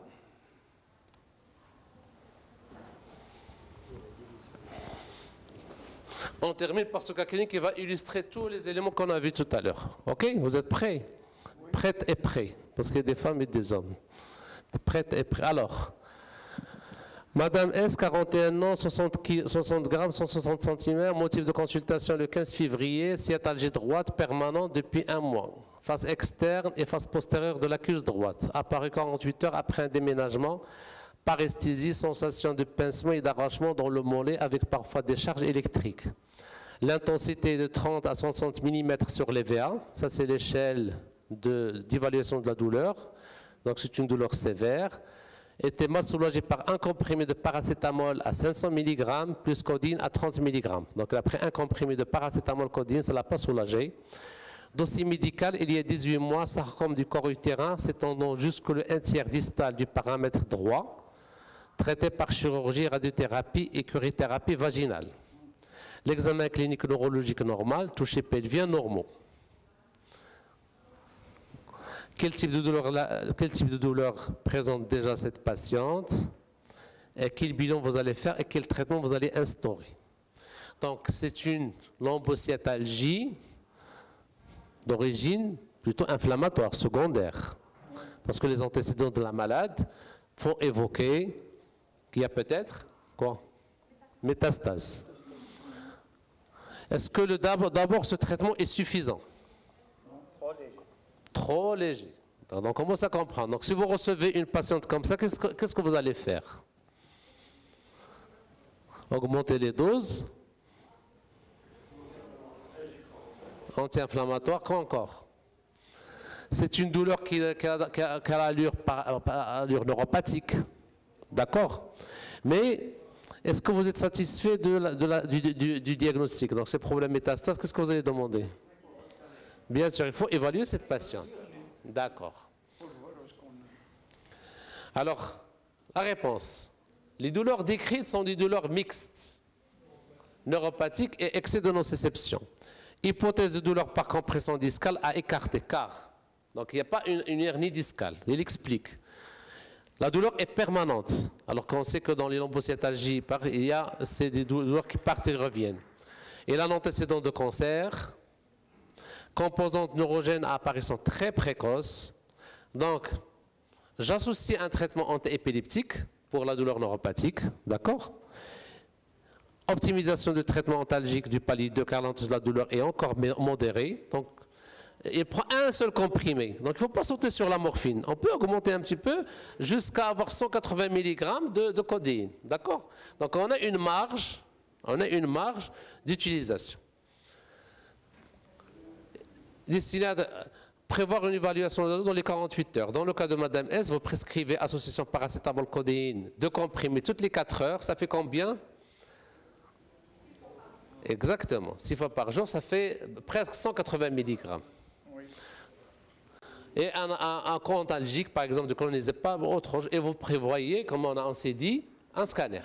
On termine par ce cas clinique qui va illustrer tous les éléments qu'on a vus tout à l'heure. OK? Vous êtes prêts? Prêtes et prêts. Parce qu'il y a des femmes et des hommes. Prêtes et prêts. Alors, Madame S, quarante et un ans, soixante grammes, cent soixante centimètres, motif de consultation le quinze février, sciatalgie droite permanente depuis un mois. Face externe et face postérieure de la cuisse droite. Apparu quarante-huit heures après un déménagement. Paresthésie, sensation de pincement et d'arrachement dans le mollet avec parfois des charges électriques. L'intensité est de trente à soixante millimètres sur les V A. Ça, c'est l'échelle d'évaluation de, de la douleur. Donc, c'est une douleur sévère. Était mal soulagé par un comprimé de paracétamol à cinq cents milligrammes plus codine à trente milligrammes. Donc, après un comprimé de paracétamol codine, ça ne l'a pas soulagé. Dossier médical, il y a dix-huit mois, sarcome du corps utérin s'étendant jusqu'au un tiers distal du paramètre droit. Traité par chirurgie, radiothérapie et curithérapie vaginale. L'examen clinique neurologique normal, touché pelvien normaux. Quel type de douleur, quel type de douleur présente déjà cette patiente? Et quel bilan vous allez faire et quel traitement vous allez instaurer? Donc, c'est une lombocytalgie d'origine plutôt inflammatoire, secondaire. Parce que les antécédents de la malade font évoquer qu'il y a peut-être quoi? Métastase. Est-ce que d'abord ce traitement est suffisant? Trop léger. Trop léger. Donc on commence à comprendre. Donc si vous recevez une patiente comme ça, qu'est-ce que, qu'est-ce que vous allez faire? Augmenter les doses. Anti-inflammatoire, quoi encore? C'est une douleur qui, qui a, qui a, qui a l'allure, allure neuropathique. D'accord? Mais est-ce que vous êtes satisfait de la, de la, du, du, du diagnostic? Donc ces problèmes métastases, qu'est-ce que vous allez demander? Bien sûr, il faut évaluer cette patiente. D'accord. Alors, la réponse. Les douleurs décrites sont des douleurs mixtes, neuropathiques et excès de nociception. Hypothèse de douleur par compression discale à écarter, car, donc il n'y a pas une, une hernie discale, il explique. La douleur est permanente, alors qu'on sait que dans les lombocytalgies, il y a c'est des douleurs qui partent et reviennent. Et là, l'antécédent de cancer, composante neurogène à apparition très précoce. Donc, j'associe un traitement anti-épileptique pour la douleur neuropathique, d'accord? Optimisation du traitement antalgique du palier deux, car de la douleur est encore modérée. Donc, il prend un seul comprimé. Donc, il ne faut pas sauter sur la morphine. On peut augmenter un petit peu jusqu'à avoir cent quatre-vingts milligrammes de, de codéine, d'accord? Donc, on a une marge, on a une marge d'utilisation. Destiné à prévoir une évaluation dans les quarante-huit heures. Dans le cas de Madame S, vous prescrivez association paracétamol-codéine, deux comprimés toutes les quatre heures. Ça fait combien? Exactement. six fois par jour, ça fait presque cent quatre-vingts milligrammes. Oui. Et un, un, un compte algique, par exemple, de clonazepam, autre chose, et vous prévoyez, comme on, a, on s'est dit, un scanner.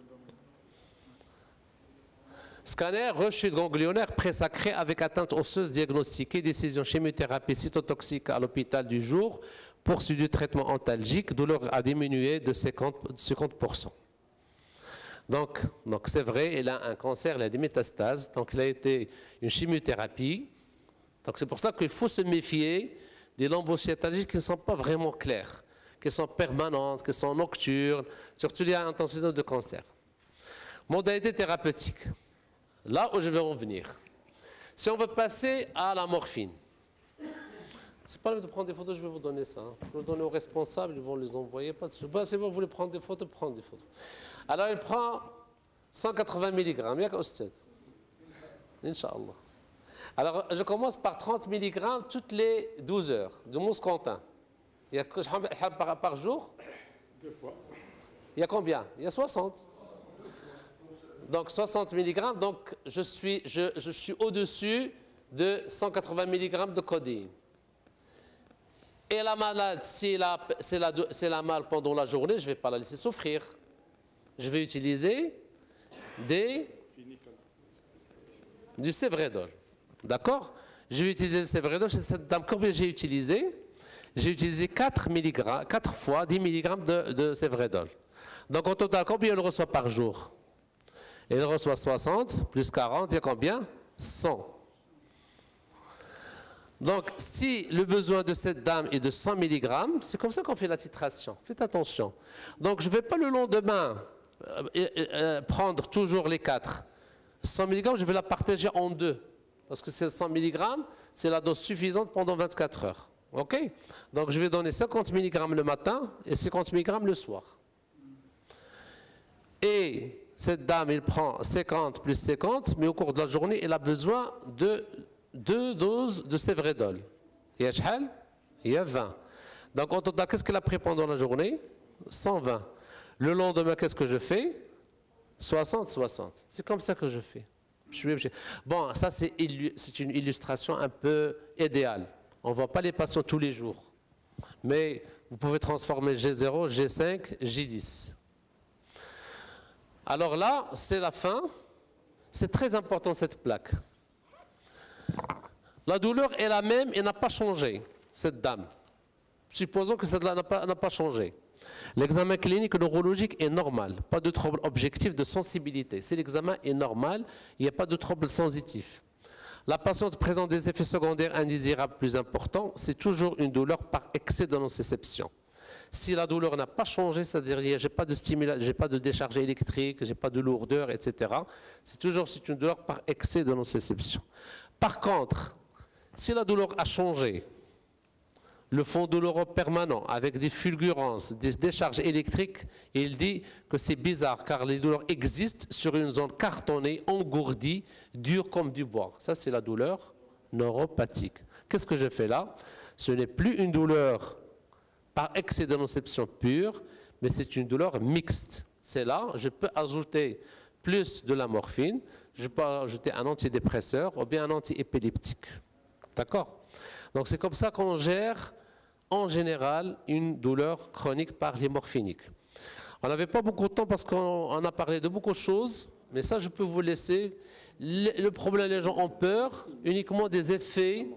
Scanner, rechute ganglionnaire présacrée avec atteinte osseuse diagnostiquée, décision chimiothérapie cytotoxique à l'hôpital du jour, poursuite du traitement antalgique, douleur a diminué de cinquante pour cent. Donc, donc c'est vrai, il a un cancer, il a des métastases, donc il a été une chimiothérapie. Donc c'est pour cela qu'il faut se méfier des lombocytalgies qui ne sont pas vraiment claires, qui sont permanentes, qui sont nocturnes, surtout il y a un antécédent de cancer. Modalité thérapeutique. Là où je vais en venir. Si on veut passer à la morphine, c'est pas le de prendre des photos, je vais vous donner ça. Hein. Je vais vous donner aux responsables, ils vont les envoyer. Pas de... bah, c'est bon, vous voulez prendre des photos, prendre des photos. Alors il prend cent quatre-vingts milligrammes. Yak Oustad. Inch'Allah. Alors je commence par trente milligrammes toutes les douze heures de mousquetantin. Il y a par, par jour? Deux fois. Il y a combien? Il y a soixante. Donc soixante milligrammes, donc je suis, je, je suis au-dessus de cent quatre-vingts milligrammes de codéine. Et la malade, si la, c'est la, c'est la mal pendant la journée, je ne vais pas la laisser souffrir. Je vais utiliser des, du Sévredol. D'accord? Je vais utiliser le Sévredol. Cette dame, combien j'ai utilisé? J'ai utilisé quatre milligrammes, quatre fois dix milligrammes de, de Sévredol. Donc au total, combien elle reçoit par jour? Elle reçoit soixante, plus quarante, il y a combien? cent. Donc, si le besoin de cette dame est de cent milligrammes, c'est comme ça qu'on fait la titration. Faites attention. Donc, je ne vais pas le lendemain euh, euh, prendre toujours les quatre. cent milligrammes, je vais la partager en deux. Parce que c'est cent milligrammes, c'est la dose suffisante pendant vingt-quatre heures. OK? Donc, je vais donner cinquante milligrammes le matin et cinquante milligrammes le soir. Et cette dame, elle prend cinquante plus cinquante, mais au cours de la journée, elle a besoin de deux doses de Sévredol. Il y a chhal? Il y a vingt. Donc, en total, qu'est-ce qu'elle a pris pendant la journée? cent vingt. Le lendemain, qu'est-ce que je fais? soixante, soixante. C'est comme ça que je fais. Je suis obligé. Bon, ça, c'est une illustration un peu idéale. On ne voit pas les patients tous les jours. Mais vous pouvez transformer G zéro, G cinq, J dix. Alors là, c'est la fin. C'est très important cette plaque. La douleur est la même et n'a pas changé, cette dame. Supposons que cette dame n'a pas, n'a pas changé. L'examen clinique neurologique est normal. Pas de trouble objectif de sensibilité. Si l'examen est normal, il n'y a pas de trouble sensitif. La patiente présente des effets secondaires indésirables plus importants. C'est toujours une douleur par excès de nociception. Si la douleur n'a pas changé, c'est-à-dire que je n'ai pas de stimulation, j'ai pas de décharge électrique, je n'ai pas de lourdeur, et cetera. C'est toujours c'est une douleur par excès de nociception. Par contre, si la douleur a changé, le fond douloureux permanent avec des fulgurances, des décharges électriques, il dit que c'est bizarre car les douleurs existent sur une zone cartonnée, engourdie, dure comme du bois. Ça, c'est la douleur neuropathique. Qu'est-ce que je fais là? Ce n'est plus une douleur par excès de nociception pure, mais c'est une douleur mixte. C'est là, je peux ajouter plus de la morphine, je peux ajouter un antidépresseur ou bien un antiépileptique. D'accord? Donc c'est comme ça qu'on gère en général une douleur chronique par les morphiniques. On n'avait pas beaucoup de temps parce qu'on a parlé de beaucoup de choses, mais ça je peux vous laisser. Le, le problème, les gens ont peur uniquement des effets,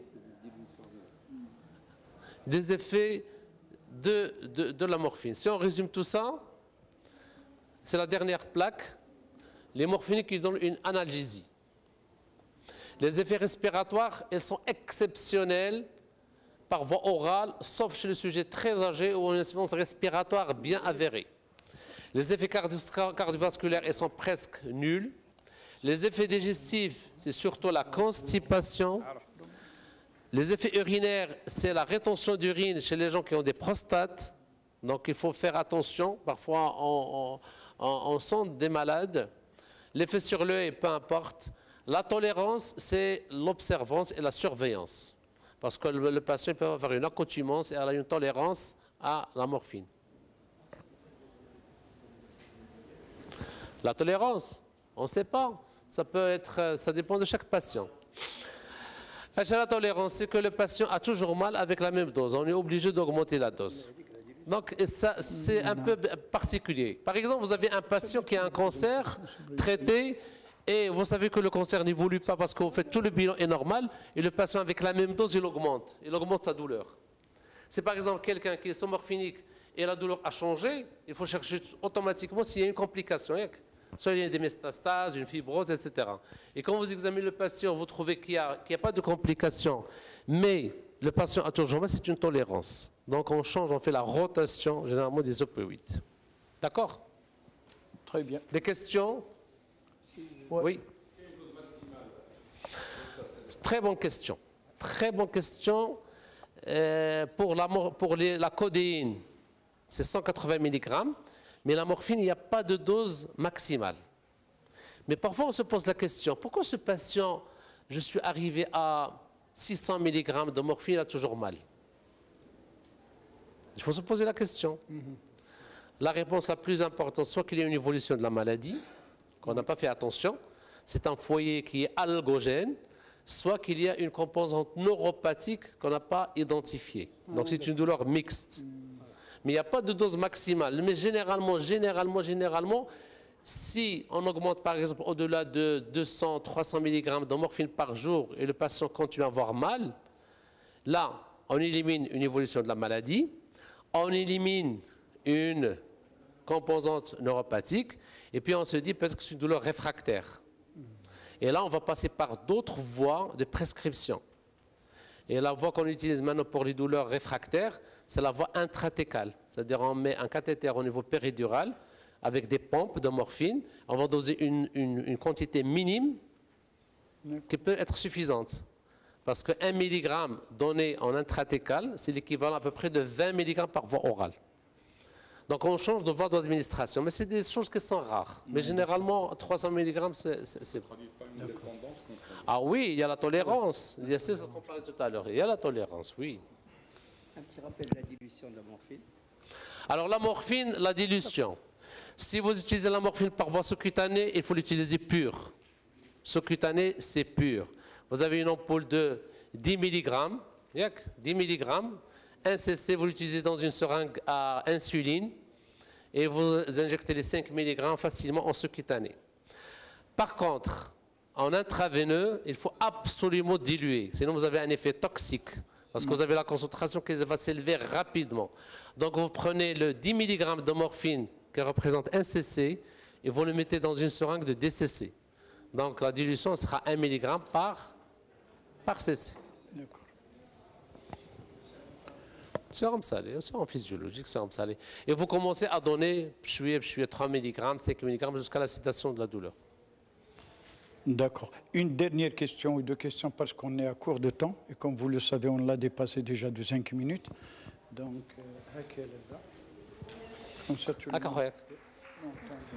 des effets de, de, de la morphine. Si on résume tout ça, c'est la dernière plaque, les morphiniques qui donnent une analgésie. Les effets respiratoires, ils sont exceptionnels par voie orale, sauf chez le sujet très âgé ou une insuffisance respiratoire bien avérée. Les effets cardiovasculaires, ils sont presque nuls. Les effets digestifs, c'est surtout la constipation. Les effets urinaires, c'est la rétention d'urine chez les gens qui ont des prostates. Donc il faut faire attention. Parfois, on, on, on sent des malades. L'effet sur l'œil, peu importe. La tolérance, c'est l'observance et la surveillance. Parce que le, le patient peut avoir une accoutumance et elle a une tolérance à la morphine. La tolérance, on ne sait pas. Ça peut être, ça dépend de chaque patient. La tolérance, c'est que le patient a toujours mal avec la même dose. On est obligé d'augmenter la dose. Donc, ça, c'est un peu particulier. Par exemple, vous avez un patient qui a un cancer traité et vous savez que le cancer n'évolue pas parce que vous faites tout le bilan est normal et le patient avec la même dose, il augmente. Il augmente sa douleur. C'est par exemple quelqu'un qui est sous morphinique et la douleur a changé, il faut chercher automatiquement s'il y a une complication. Soit il y a des métastases, une fibrose, et cetera. Et quand vous examinez le patient, vous trouvez qu'il n'y a, qu'il n'y a pas de complications, mais le patient a toujours mal, c'est une tolérance. Donc on change, on fait la rotation généralement des opioïdes. D'accord? Très bien. Des questions? Ouais. Oui. Très bonne question. Très bonne question. Euh, pour la, pour les, la codéine, c'est cent quatre-vingts milligrammes. Mais la morphine, il n'y a pas de dose maximale. Mais parfois, on se pose la question, pourquoi ce patient, je suis arrivé à six cents milligrammes de morphine, il a toujours mal? Il faut se poser la question. Mm-hmm. La réponse la plus importante, soit qu'il y ait une évolution de la maladie, qu'on n'a pas fait attention, c'est un foyer qui est algogène, soit qu'il y a une composante neuropathique qu'on n'a pas identifiée. Donc c'est une douleur mixte. Mais il n'y a pas de dose maximale. Mais généralement, généralement, généralement, si on augmente par exemple au-delà de deux cents, trois cents milligrammes de morphine par jour et le patient continue à avoir mal, là, on élimine une évolution de la maladie, on élimine une composante neuropathique et puis on se dit peut-être que c'est une douleur réfractaire. Et là, on va passer par d'autres voies de prescription. Et la voie qu'on utilise maintenant pour les douleurs réfractaires, c'est la voie intratécale. C'est-à-dire on met un cathéter au niveau péridural avec des pompes de morphine. On va doser une, une, une quantité minime qui peut être suffisante. Parce que un milligramme donné en intratécal, c'est l'équivalent à peu près de vingt milligrammes par voie orale. Donc on change de voie d'administration. Mais c'est des choses qui sont rares. Mais généralement, trois cents milligrammes, c'est... Ah oui, il y a la tolérance. Il y a ce qu'on parlait tout à l'heure. Il y a la tolérance, oui. Un petit rappel de la dilution de la morphine. Alors la morphine, la dilution. Si vous utilisez la morphine par voie sous-cutanée, il faut l'utiliser pure. Sous-cutanée, c'est pur. Vous avez une ampoule de dix milligrammes, dix milligrammes. un cc, vous l'utilisez dans une seringue à insuline et vous injectez les cinq milligrammes facilement en sous-cutané. Par contre, en intraveineux, il faut absolument diluer, sinon vous avez un effet toxique, parce que vous avez la concentration qui va s'élever rapidement. Donc vous prenez le dix milligrammes de morphine qui représente un cc et vous le mettez dans une seringue de deux cc. Donc la dilution sera un milligramme par, par cc. D'accord. Sérum salé, sérum physiologique, sérum salé. Et vous commencez à donner pchoué, pchoué, trois milligrammes, cinq milligrammes jusqu'à la cessation de la douleur. D'accord. Une dernière question ou deux questions parce qu'on est à court de temps et comme vous le savez, on l'a dépassé déjà de cinq minutes. Donc, Raquel est là. Comme ça, tout le monde... Merci.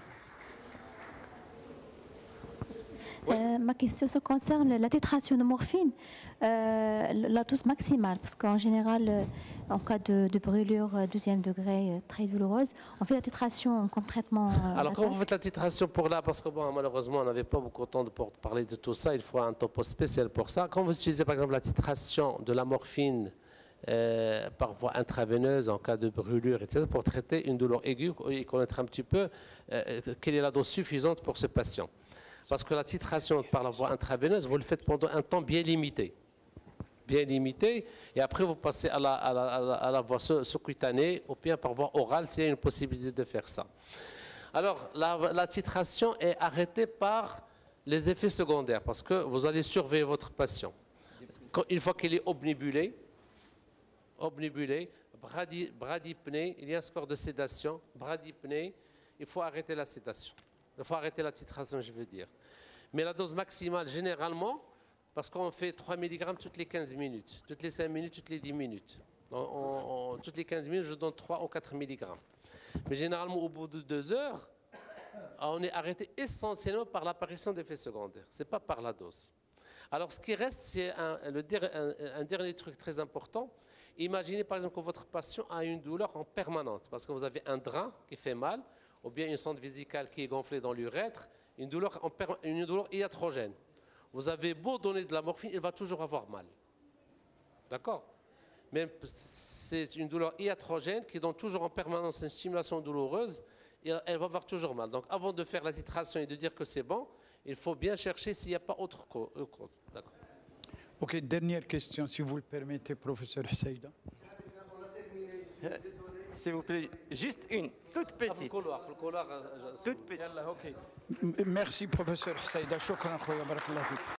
Euh, ma question se concerne la titration de morphine, euh, la dose maximale, parce qu'en général, euh, en cas de, de brûlure euh, deuxième degré euh, très douloureuse, on fait la titration comme traitement. Euh, Alors quand vous faites la titration pour là, parce que bon, malheureusement on n'avait pas beaucoup de temps pour parler de tout ça, il faut un topo spécial pour ça. Quand vous utilisez par exemple la titration de la morphine euh, par voie intraveineuse en cas de brûlure, et cetera, pour traiter une douleur aiguë et connaître un petit peu euh, quelle est la dose suffisante pour ce patient. Parce que la titration par la voie intraveineuse, vous le faites pendant un temps bien limité. Bien limité, et après vous passez à la, à la, à la, à la voie sous-cutanée, ou bien par voie orale, s'il y a une possibilité de faire ça. Alors, la, la titration est arrêtée par les effets secondaires, parce que vous allez surveiller votre patient. Quand, une fois qu'il est obnubulé, obnubulé, brady, bradypnée, il y a un score de sédation, bradypnée, il faut arrêter la sédation. Il faut arrêter la titration, je veux dire. Mais la dose maximale, généralement, parce qu'on fait trois milligrammes toutes les quinze minutes, toutes les cinq minutes, toutes les dix minutes. On, on, on, toutes les quinze minutes, je donne trois ou quatre milligrammes. Mais généralement, au bout de deux heures, on est arrêté essentiellement par l'apparition d'effets secondaires. Ce n'est pas par la dose. Alors, ce qui reste, c'est un, un, un dernier truc très important. Imaginez, par exemple, que votre patient a une douleur en permanente, parce que vous avez un drain qui fait mal, ou bien une sonde vésicale qui est gonflée dans l'urètre, une douleur, en per, une douleur iatrogène. Vous avez beau donner de la morphine, il va toujours avoir mal. D'accord? Mais c'est une douleur iatrogène qui donne toujours en permanence une stimulation douloureuse, et elle va avoir toujours mal. Donc avant de faire la titration et de dire que c'est bon, il faut bien chercher s'il n'y a pas autre cause. D'accord. Ok, dernière question, si vous le permettez, professeur Husseida. S'il vous plaît, juste une, toute petite. Toute petite. Merci, professeur Husseida. Shukran, khoya, barakallahu fik.